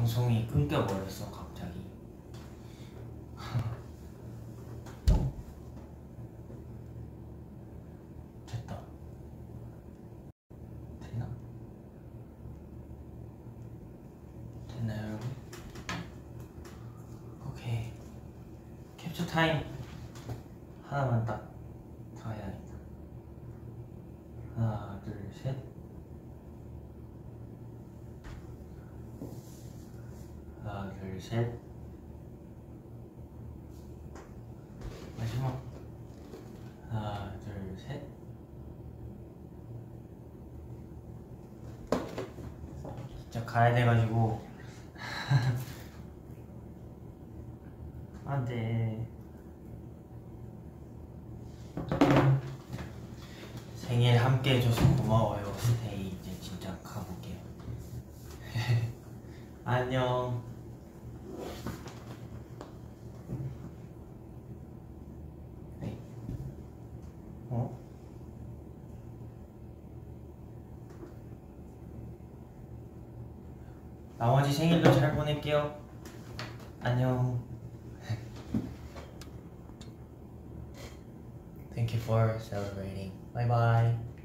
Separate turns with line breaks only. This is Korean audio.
방송이 끊겨버렸어 갑자기. 됐다. 됐나? 됐나요 여러분? 오케이. 캡처 타임 하나만 딱 더 해야겠다. 하나 둘 셋. 하나 둘 셋. 마지막. 하나 둘 셋. 진짜 가야 돼가지고. 안돼. 생일 함께 해줘서 고마워요. 스테이. 이제 진짜 가볼게요. 안녕. 네. 어? 나머지 생일도 잘 보낼게요. 안녕. Thank you for celebrating. Bye bye.